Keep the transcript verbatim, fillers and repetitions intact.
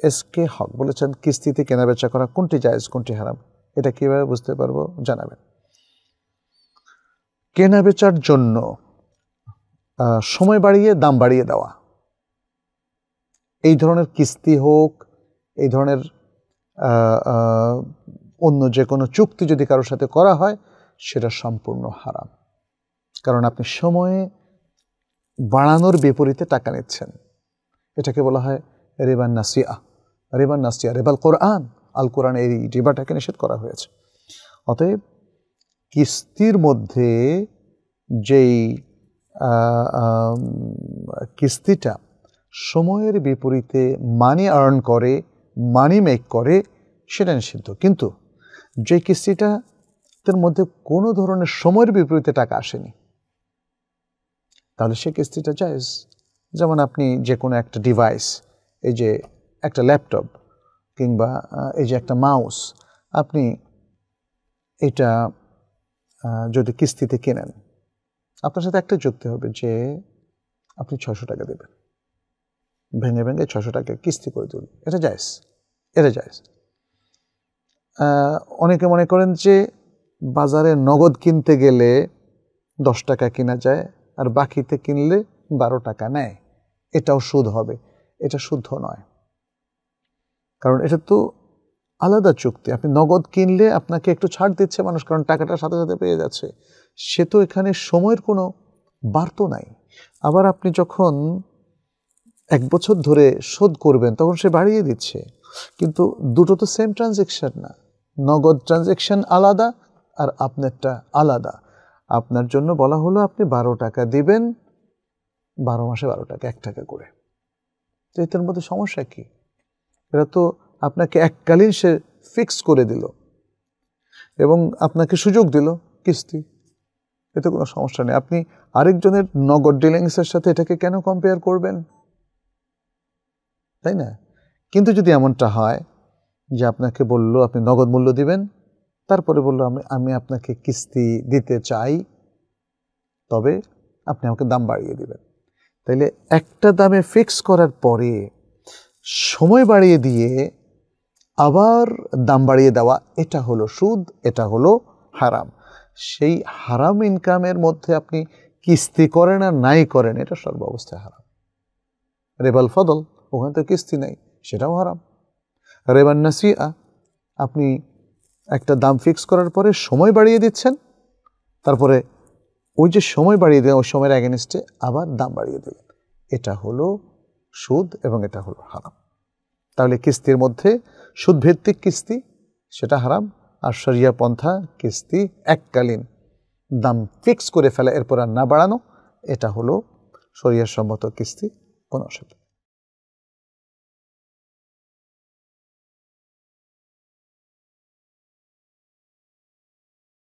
S K হক বলেছেন, কিস্তিতে কেনাবেচা করা কোনটি জায়েজ কোনটি হারাম, এটা কিভাবে বুঝতে পারবো জানাবেন। কেনাবেচার জন্য সময় বাড়িয়ে দাম বাড়িয়ে দেওয়া, এই ধরনের কিস্তি হোক, এই ধরনের অন্য যে কোনো চুক্তি যদি কারোর সাথে করা হয় সেটা সম্পূর্ণ হারাম। কারণ আপনি সময়ে বাড়ানোর বিপরীতে টাকা নিচ্ছেন। এটাকে বলা হয় রিবান নাসিয়া। রিবান নাসিয়া রেবাল কোরআন, আল কোরআন এই রিবাটাকে নিষেধ করা হয়েছে। অতএব কিস্তির মধ্যে যেই কিস্তিটা সময়ের বিপরীতে মানি আর্ন করে, মানি মেক করে, সেটা নিষিদ্ধ। কিন্তু যে কিস্তিটা তার মধ্যে কোনো ধরনের সময়ের বিপরীতে টাকা আসেনি, তাহলে সে কিস্তিটা জায়েজ। যেমন আপনি যে কোনো একটা ডিভাইস, এই যে একটা ল্যাপটপ কিংবা এই যে একটা মাউস, আপনি এটা যদি কিস্তিতে কেনেন, আপনার সাথে একটা যুক্তি হবে যে আপনি ছশো টাকা দেবেন, ভেঙে ভেঙে ছশো টাকা কিস্তি করে দিন, এটা জায়েজ, এটা জায়েজ। অনেকে মনে করেন যে বাজারে নগদ কিনতে গেলে দশ টাকা কেনা যায় আর বাকিতে কিনলে বারো টাকা নেয়, এটাও সুদ হবে। এটা শুদ্ধ নয়, কারণ এটা তো আলাদা চুক্তি। আপনি নগদ কিনলে আপনাকে একটু ছাড় দিচ্ছে মানুষ, কারণ টাকাটা সাথে সাথে পেয়ে যাচ্ছে। সে তো এখানে সময়ের কোনো বার্তা নাই। আবার আপনি যখন এক বছর ধরে শোধ করবেন তখন সে বাড়িয়ে দিচ্ছে, কিন্তু দুটো তো সেম ট্রানজ্যাকশন না। নগদ ট্রানজ্যাকশন আলাদা আর আপনারটা আলাদা। আপনার জন্য বলা হলো আপনি বারো টাকা দিবেন, বারো মাসে বারো টাকা, এক টাকা করে। তো এটার মধ্যে সমস্যা কি? এটা তো আপনাকে এককালীন সে ফিক্স করে দিল এবং আপনাকে সুযোগ দিল কিস্তি, এতে কোনো সমস্যা নেই। আপনি আরেকজনের নগদ ডিলিংসের সাথে এটাকে কেন কম্পেয়ার করবেন, তাই না? কিন্তু যদি এমনটা হয় যে আপনাকে বলল আপনি নগদ মূল্য দিবেন, তারপরে বলল আমি আমি আপনাকে কিস্তি দিতে চাই, তবে আপনি আমাকে দাম বাড়িয়ে দিবেন, তাইলে একটা দামে ফিক্স করার পরে সময় বাড়িয়ে দিয়ে আবার দাম বাড়িয়ে দেওয়া, এটা হলো সুদ, এটা হলো হারাম। সেই হারাম ইনকামের মধ্যে আপনি কিস্তি করেন আর নাই করেন, এটা সর্বাবস্থায় হারাম। রেবাল ফদল, ওখানে তো কিস্তি নেই, সেটাও হারাম। রেবান নাসিয়া, আপনি একটা দাম ফিক্স করার পরে সময় বাড়িয়ে দিচ্ছেন, তারপরে ওই যে সময় বাড়িয়ে দেন ওই সময়ের অ্যাগেনস্টে আবার দাম বাড়িয়ে দেবেন, এটা হলো সুদ এবং এটা হলো হারাম। তাহলে কিস্তির মধ্যে সুদভিত্তিক কিস্তি সেটা হারাম, আর শরিয়া পন্থা কিস্তি এককালীন দাম ফিক্স করে ফেলা এরপর আর না বাড়ানো, এটা হলো শরিয়া সম্মত কিস্তি, কোনো অসুবিধা।